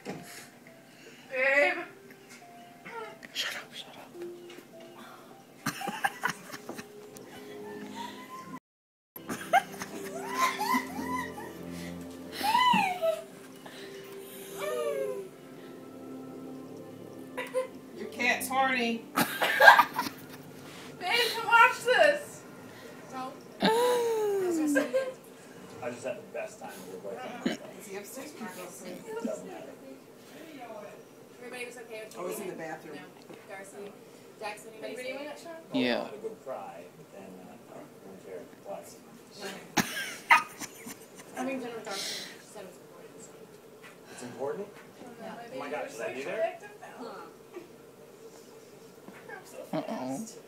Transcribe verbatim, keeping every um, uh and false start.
Babe. Shut up, shut up. Your cat's horny. Babe, come watch this. No. I just had the best time with your boyfriend. Is he upstairs? Doesn't matter. Everybody was okay with I was in the bathroom. No. Darcy. Jackson, anybody video that show? Yeah. I had a good cry, but then uh, I went there twice. I mean, dinner with Darcy. She said it was important. So. It's important? Yeah. Oh my gosh, should I be there? Huh. Uh-oh.